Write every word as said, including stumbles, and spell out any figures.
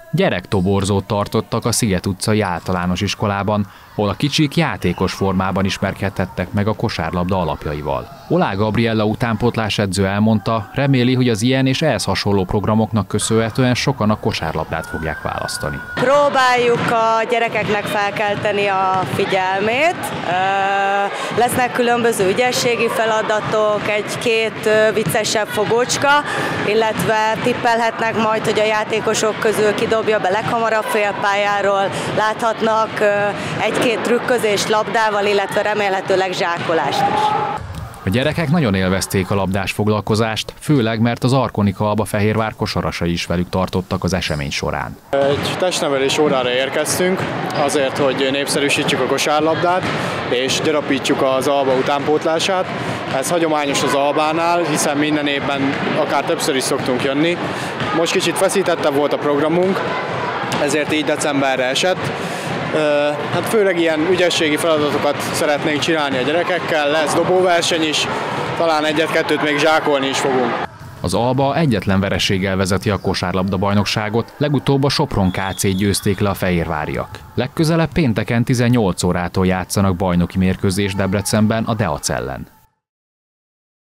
Gyerektoborzót tartottak a Sziget utcai általános iskolában, ahol a kicsik játékos formában ismerkedhettek meg a kosárlabda alapjaival. Olá Gabriella utánpótlás edző elmondta, reméli, hogy az ilyen és ehhez hasonló programoknak köszönhetően sokan a kosárlabdát fogják választani. Próbáljuk a gyerekeknek felkelteni a figyelmét. Lesznek különböző ügyességi feladatok, egy-két viccesebb fogócska, illetve tippelhetnek majd, hogy a játékosok közül kidobja be leghamarabb félpályáról, láthatnak egy-két trükközést labdával, illetve remélhetőleg zsákolást is. A gyerekek nagyon élvezték a labdás foglalkozást, főleg mert az Arkonika Albafehérvár kosarasai is velük tartottak az esemény során. Egy testnevelés órára érkeztünk, azért, hogy népszerűsítsük a kosárlabdát és gyarapítsuk az Alba utánpótlását. Ez hagyományos az Albánál, hiszen minden évben akár többször is szoktunk jönni. Most kicsit feszítettebb volt a programunk, ezért így decemberre esett. Hát főleg ilyen ügyességi feladatokat szeretnénk csinálni a gyerekekkel, lesz dobóverseny is, talán egyet-kettőt még zsákolni is fogunk. Az Alba egyetlen vereséggel vezeti a kosárlabda bajnokságot, legutóbb a Sopron ká cét győzték le a fehérváriak. Legközelebb pénteken tizennyolc órától játszanak bajnoki mérkőzést Debrecenben a Deac ellen.